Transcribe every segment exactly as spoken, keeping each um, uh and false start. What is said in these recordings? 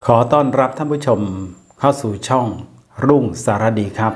ขอต้อนรับท่านผู้ชมเข้าสู่ช่องรุ่งสารดีครับ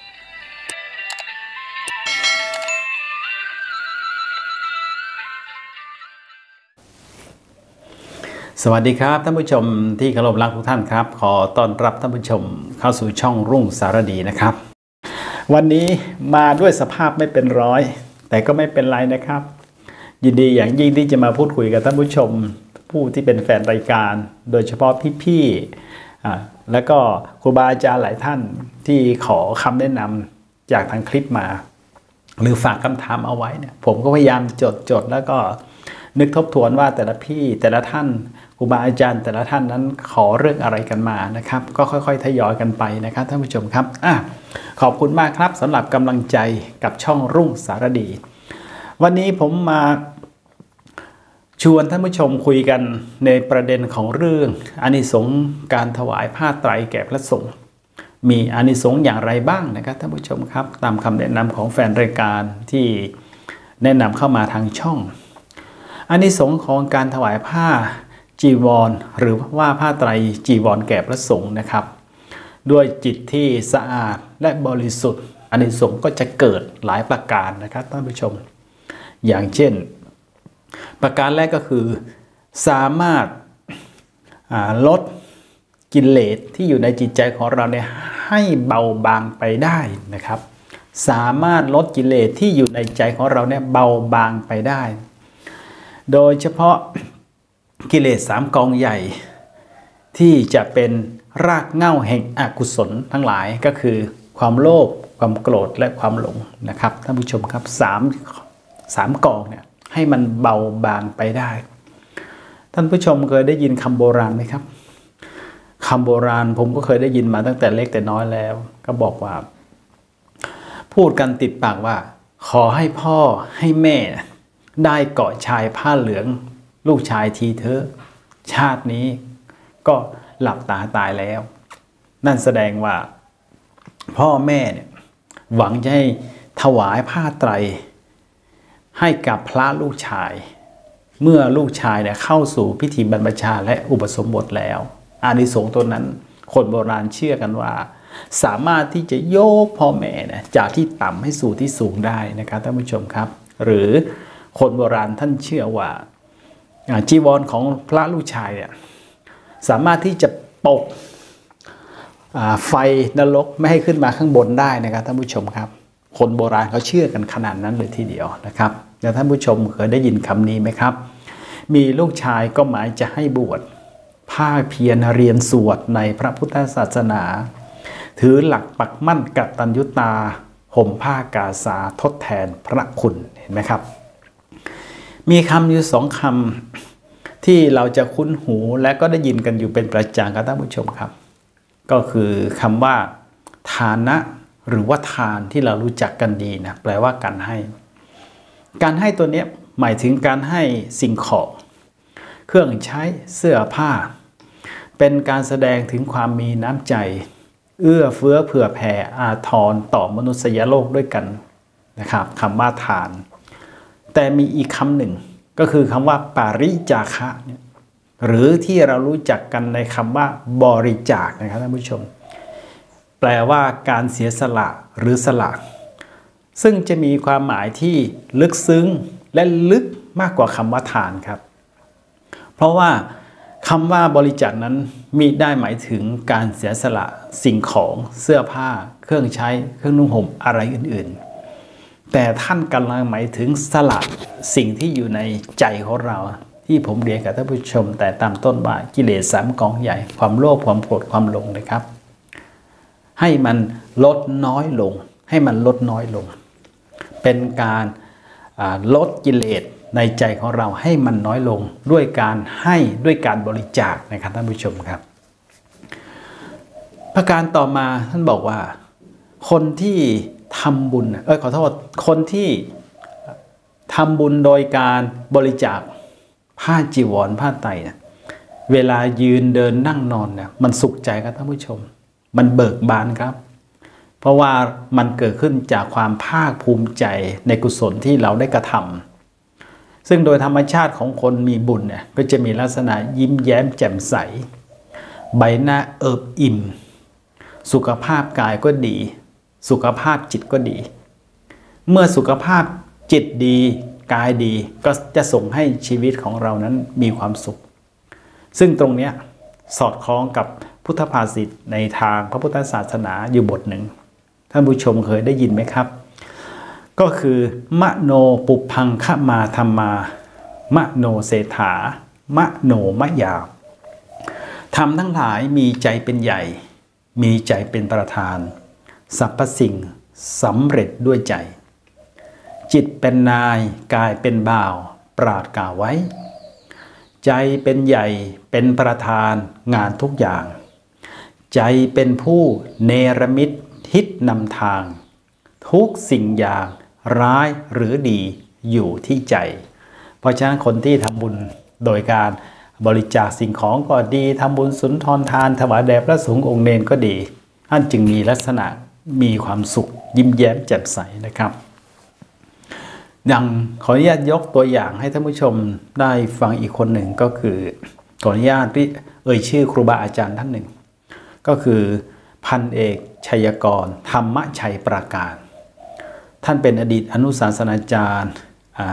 สวัสดีครับท่านผู้ชมที่เคารพรักทุกท่านครับขอต้อนรับท่านผู้ชมเข้าสู่ช่องรุ่งสารดีนะครับวันนี้มาด้วยสภาพไม่เป็นร้อยแต่ก็ไม่เป็นไรนะครับยินดีอย่างยิ่งที่จะมาพูดคุยกับท่านผู้ชมผู้ที่เป็นแฟนรายการโดยเฉพาะพี่ๆและก็ครูบาอาจารย์หลายท่านที่ขอคำแนะนำจากทางคลิปมาหรือฝากคำถามเอาไว้เนี่ยผมก็พยายามจดจดแล้วก็นึกทบทวนว่าแต่ละพี่แต่ละท่านครูบาอาจารย์แต่ละท่านนั้นขอเรื่องอะไรกันมานะครับก็ค่อยๆทยอยกันไปนะครับท่านผู้ชมครับอ่ะขอบคุณมากครับสำหรับกำลังใจกับช่องรุ่งสารดีวันนี้ผมมาชวนท่านผู้ชมคุยกันในประเด็นของเรื่องอานิสงส์การถวายผ้าไตรแก่พระสงฆ์มีอานิสงส์อย่างไรบ้างนะครับท่านผู้ชมครับตามคำแนะนำของแฟนรายการที่แนะนำเข้ามาทางช่องอานิสงส์ของการถวายผ้าจีวรหรือว่าผ้าไตรจีวรแก่พระสงฆ์นะครับด้วยจิตที่สะอาดและบริสุทธิ์อานิสงส์ก็จะเกิดหลายประการนะครับท่านผู้ชมอย่างเช่นประการแรกก็คือสามารถลดกิเลสที่อยู่ในจิตใจของเราเนี่ยให้เบาบางไปได้นะครับสามารถลดกิเลสที่อยู่ในใจของเราเนี่ยเบาบางไปได้โดยเฉพาะกิเลสสามกองใหญ่ที่จะเป็นรากเหง้าแห่งอกุศลทั้งหลายก็คือความโลภความโกรธและความหลงนะครับท่านผู้ชมครับสามสามกองเนี่ยให้มันเบาบางไปได้ท่านผู้ชมเคยได้ยินคำโบราณไหมครับคำโบราณผมก็เคยได้ยินมาตั้งแต่เล็กแต่น้อยแล้วก็บอกว่าพูดกันติดปากว่าขอให้พ่อให้แม่ได้เกาะชายผ้าเหลืองลูกชายทีเถอะชาตินี้ก็หลับตาตายแล้วนั่นแสดงว่าพ่อแม่เนี่ยหวังจะให้ถวายผ้าไตรให้กับพระลูกชายเมื่อลูกชายเนี่ยเข้าสู่พิธีบรรพชาและอุปสมบทแล้วอานิสงส์ตัวนั้นคนโบราณเชื่อกันว่าสามารถที่จะโยกพ่อแม่เนี่ยจากที่ต่ำให้สู่ที่สูงได้นะครับท่านผู้ชมครับหรือคนโบราณท่านเชื่อว่าจีวรของพระลูกชายเนี่ยสามารถที่จะปกไฟนรกไม่ให้ขึ้นมาข้างบนได้นะครับท่านผู้ชมครับคนโบราณเขาเชื่อกันขนาดนั้นเลยทีเดียวนะครับแล้วท่านผู้ชมเคยได้ยินคำนี้ไหมครับมีลูกชายก็หมายจะให้บวชภาคเพียรเรียนสวดในพระพุทธศาสนาถือหลักปักมั่นกตัญญูตาห่มผ้ากาสาทดแทนพระคุณเห็นไหมครับมีคำอยู่สองคำที่เราจะคุ้นหูและก็ได้ยินกันอยู่เป็นประจำครับท่านผู้ชมครับก็คือคำว่าทานะหรือว่าทานที่เรารู้จักกันดีนะแปลว่าการให้การให้ตัวนี้หมายถึงการให้สิ่งของเครื่องใช้เสื้อผ้าเป็นการแสดงถึงความมีน้ำใจเอื้อเฟื้อเผื่อแผ่อาทรต่อมนุษยโลกด้วยกันนะครับคำว่าทานแต่มีอีกคำหนึ่งก็คือคำว่าปาริจาคะหรือที่เรารู้จักกันในคำว่าบริจาคนะครับท่านผู้ชมแปลว่าการเสียสละหรือสละซึ่งจะมีความหมายที่ลึกซึ้งและลึกมากกว่าคำว่าทานครับเพราะว่าคำว่าบริจาคนั้นมีได้หมายถึงการเสียสละสิ่งของเสื้อผ้าเครื่องใช้เครื่องนุ่งห่มอะไรอื่นๆแต่ท่านกำลังหมายถึงสละสิ่งที่อยู่ในใจของเราที่ผมเรียนกับท่านผู้ชมแต่ตามต้นว่ากิเลสสามกองใหญ่ความโลภความโกรธความหลงนะครับให้มันลดน้อยลงให้มันลดน้อยลงเป็นการลดกิเลสในใจของเราให้มันน้อยลงด้วยการให้ด้วยการบริจาคนะครับท่านผู้ชมครับประการต่อมาท่านบอกว่าคนที่ทำบุญเออขอโทษคนที่ทำบุญโดยการบริจาคผ้าจีวรผ้าไตรเนี่ยเวลายืนเดินนั่งนอนเนี่ยมันสุขใจครับท่านผู้ชมมันเบิกบานครับเพราะว่ามันเกิดขึ้นจากความภาคภูมิใจในกุศลที่เราได้กระทำซึ่งโดยธรรมชาติของคนมีบุญเนี่ยก็จะมีลักษณะยิ้มแย้มแจ่มใสใบหน้าเอิบอิ่มสุขภาพกายก็ดีสุขภาพจิตก็ดีเมื่อสุขภาพจิตดีกายดีก็จะส่งให้ชีวิตของเรานั้นมีความสุขซึ่งตรงนี้สอดคล้องกับพุทธภาษิตในทางพระพุทธศาสนาอยู่บทหนึ่งท่านผู้ชมเคยได้ยินไหมครับก็คือมโนปุพังคมาธรรมามโนเศรษฐามโนมยาธรรมทั้งหลายมีใจเป็นใหญ่มีใจเป็นประธานสรรพสิ่งสำเร็จด้วยใจจิตเป็นนายกายเป็นบ่าวปราดกล่าวไว้ใจเป็นใหญ่เป็นประธานงานทุกอย่างใจเป็นผู้เนรมิตทิศนำทางทุกสิ่งอย่างร้ายหรือดีอยู่ที่ใจเพราะฉะนั้นคนที่ทำบุญโดยการบริจาคสิ่งของก็ดีทำบุญสุนทรทานถวายแด่พระสงฆ์องค์เนรก็ดีท่านจึงมีลักษณะมีความสุขยิ้มแย้มแจ่มใสนะครับดังขออนุญาตยกตัวอย่างให้ท่านผู้ชมได้ฟังอีกคนหนึ่งก็คือขออนุญาตเอ่ยชื่อครูบาอาจารย์ท่านหนึ่งก็คือพันเอกชัยกรธรรมชัยปราการท่านเป็นอดีตอนุศาสนาจารย์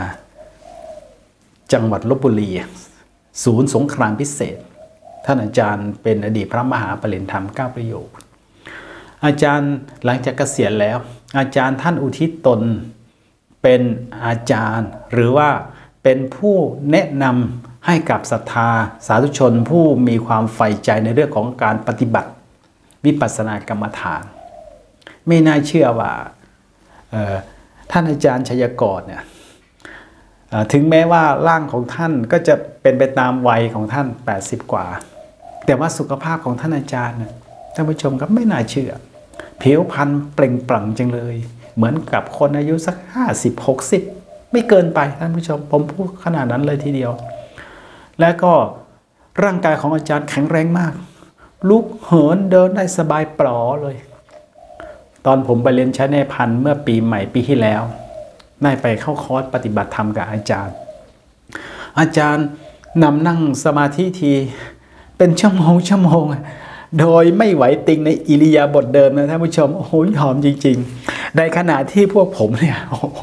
จังหวัดลพบุรีศูนย์สงครามพิเศษท่านอาจารย์เป็นอดีตพระมหาปริญญาธรรมเก้าประโยคอาจารย์หลังจากเกษียณแล้วอาจารย์ท่านอุทิศตนเป็นอาจารย์หรือว่าเป็นผู้แนะนำให้กับศรัทธาสาธุชนผู้มีความใฝ่ใจในเรื่องของการปฏิบัติวิปัสสนากรรมฐานไม่น่าเชื่อว่าท่านอาจารย์ชัยกรเนี่ยถึงแม้ว่าร่างของท่านก็จะเป็นไปตามวัยของท่านแปดสิบกว่าแต่ว่าสุขภาพของท่านอาจารย์เนี่ยท่านผู้ชมก็ไม่น่าเชื่อผิวพรรณเปล่งปลั่งจังเลยเหมือนกับคนอายุสักห้าสิบ หกสิบไม่เกินไปท่านผู้ชมผมพูดขนาดนั้นเลยทีเดียวและก็ร่างกายของอาจารย์แข็งแรงมากลุกเหินเดินได้สบายปลอเลยตอนผมไปเรียนชั้นในพันเมื่อปีใหม่ปีที่แล้วได้ไปเข้าคอร์สปฏิบัติธรรมกับอาจารย์อาจารย์นำนั่งสมาธิทีเป็นชั่วโมงชั่วโมงโดยไม่ไหวติงในอิริยาบถเดิมนะท่านผู้ชมโอ้โหหอมจริงๆในขณะที่พวกผมเนี่ยโอ้โห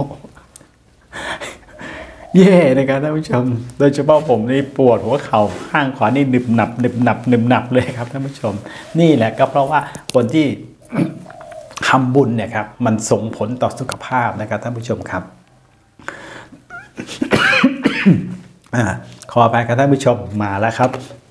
เย่นะครับท่านผู้ชมโดยเฉพาะผมนี่ปวดหัวเข่าข้างขวานี่หนึบหนับหนึบหนับหนึบหนับเลยครับท่านผู้ชมนี่แหละก็เพราะว่าคนที่ทำบุญเนี่ยครับมันส่งผลต่อสุขภาพนะครับท่านผู้ชมครับ ขอไปครับท่านผู้ชมมาแล้วครับ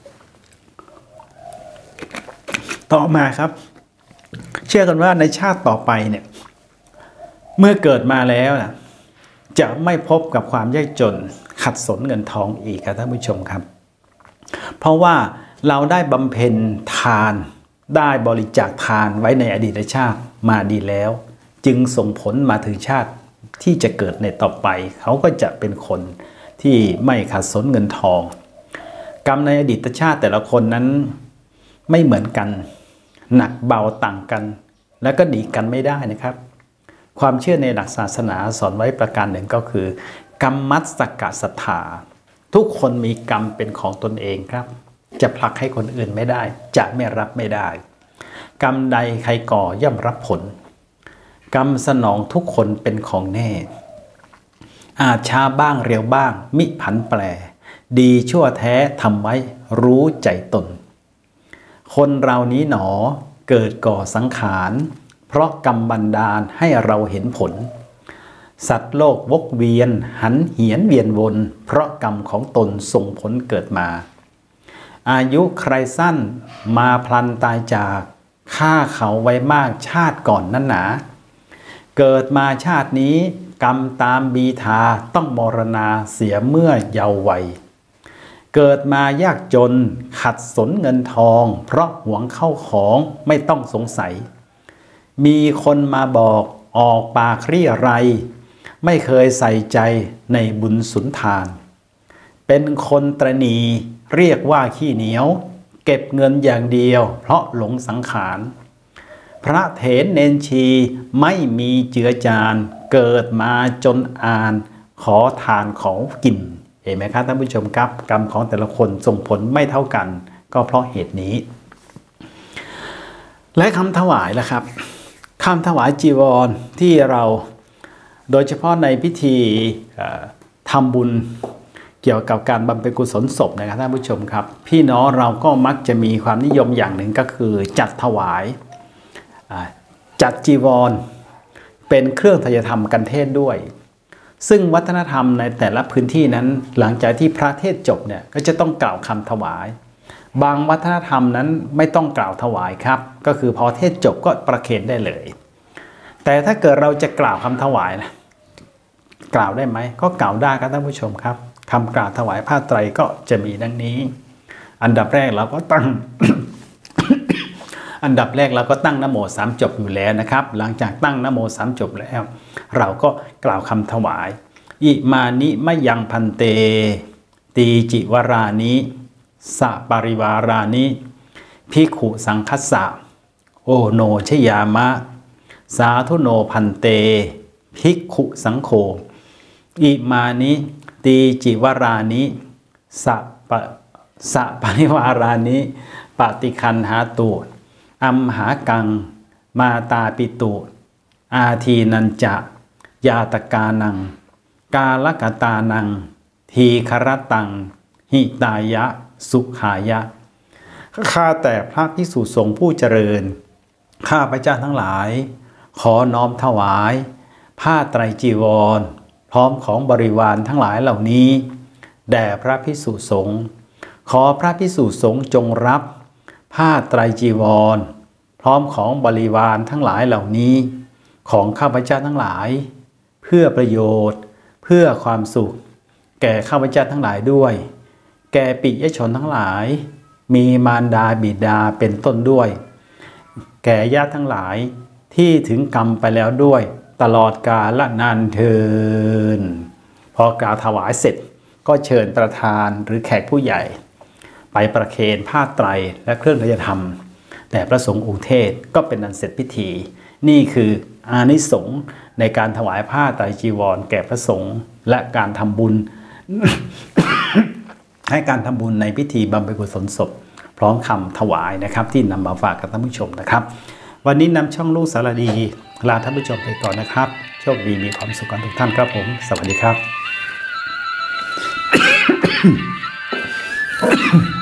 ต่อมาครับเชื่อกันว่าในชาติต่อไปเนี่ยเมื่อเกิดมาแล้วนะจะไม่พบกับความยากจนขัดสนเงินทองอีกครับท่านผู้ชมครับเพราะว่าเราได้บำเพ็ญทานได้บริจาคทานไว้ในอดีตชาติมาดีแล้วจึงส่งผลมาถึงชาติที่จะเกิดในต่อไปเขาก็จะเป็นคนที่ไม่ขัดสนเงินทองกรรมในอดีตชาติแต่ละคนนั้นไม่เหมือนกันหนักเบาต่างกันและก็ดีกันไม่ได้นะครับความเชื่อในหลักศาสนาสอนไว้ประการหนึ่งก็คือกรรมัสสกศรัทธาทุกคนมีกรรมเป็นของตนเองครับจะผลักให้คนอื่นไม่ได้จะไม่รับไม่ได้กรรมใดใครก่อย่อมรับผลกรรมสนองทุกคนเป็นของแน่อาจช้าบ้างเร็วบ้างมิผันแปรดีชั่วแท้ทำไว้รู้ใจตนคนเรานี้หนอเกิดก่อสังขารเพราะกรรมบันดาลให้เราเห็นผลสัตว์โลกวกเวียนหันเหียนเวียนวนเพราะกรรมของตนส่งผลเกิดมาอายุใครสั้นมาพลันตายจากฆ่าเขาไว้มากชาติก่อนนั้นหนาเกิดมาชาตินี้กรรมตามบีทาต้องมรณาเสียเมื่อเยาว์วัยเกิดมายากจนขัดสนเงินทองเพราะหวงเข้าของไม่ต้องสงสัยมีคนมาบอกออกปากเรียไรไม่เคยใส่ใจในบุญสุนทานเป็นคนตระหนี่เรียกว่าขี้เหนียวเก็บเงินอย่างเดียวเพราะหลงสังขารพระเถรเนนชีไม่มีเจือจานเกิดมาจนอ่านขอทานของกินเห็นไหมครับท่านผู้ชมครับกรรมของแต่ละคนส่งผลไม่เท่ากันก็เพราะเหตุนี้และคำถวายล่ะครับคำถวายจีวรที่เราโดยเฉพาะในพิธีทำบุญเกี่ยวกับการบำเพ็ญกุศลศพนะครับท่านผู้ชมครับพี่น้องเราก็มักจะมีความนิยมอย่างหนึ่งก็คือจัดถวายจัดจีวรเป็นเครื่องทายธรรมกันเทศด้วยซึ่งวัฒนธรรมในแต่ละพื้นที่นั้นหลังจากที่พระเทศจบเนี่ยก็จะต้องกล่าวคำถวายบางวัฒนธรรมนั้นไม่ต้องกล่าวถวายครับก็คือพอเทศจบก็ประเคนได้เลยแต่ถ้าเกิดเราจะกล่าวคำถวายนะกล่าวได้ไหมก็กล่าวได้ครับท่านผู้ชมครับคำกล่าวถวายผ้าไตรก็จะมีดังนี้อันดับแรกเราก็ตั้ง อันดับแรกเราก็ตั้งนะโมสามจบอยู่แล้วนะครับหลังจากตั้งนะโมสามจบแล้วเราก็กล่าวคำถวายอิมานิมะยังพันเตตีจิวรานิสะปริวารานิภิกขุสังคัสสะโอโนชยามะสาธุโนพันเตภิกขุสังโฆอิมานิตีจิวรานิสะปะสะปริวารานิปฏิคันหาตุอัมหากังมาตาปิตุอาทีนันจะยาตกานังกาลกตานังทีครตังหิตายะสุขายะข้าแต่พระภิกษุสงฆ์ผู้เจริญข้าพเจ้าทั้งหลายขอน้อมถวายผ้าไตรจีวรพร้อมของบริวารทั้งหลายเหล่านี้แด่พระภิกษุสงฆ์ขอพระภิกษุสงฆ์จงรับผ้าไตรจีวรพร้อมของบริวารทั้งหลายเหล่านี้ของข้าพเจ้าทั้งหลายเพื่อประโยชน์เพื่อความสุขแก่ข้าพเจ้าทั้งหลายด้วยแก่ปิยชนทั้งหลายมีมารดาบิดาเป็นต้นด้วยแก่ญาติทั้งหลายที่ถึงกรรมไปแล้วด้วยตลอดกาลนานเทินพอกล่าวถวายเสร็จก็เชิญประธานหรือแขกผู้ใหญ่ไปประเคนผ้าไตรและเครื่องทายธรรมแต่พระสงฆ์อุเทศก็เป็นอันเสร็จพิธีนี่คืออานิสงส์ในการถวายผ้าไตรจีวรแก่พระสงฆ์และการทำบุญ ให้การทำบุญในพิธีบำเพ็ญกุศลศพพร้อมคำถวายนะครับที่นำมาฝากกับท่านผู้ชมนะครับวันนี้นำช่องลูกสารดีลาท่านผู้ชมไปก่อนนะครับโชคดีมีความสุขกันทุกท่านครับผมสวัสดีครับ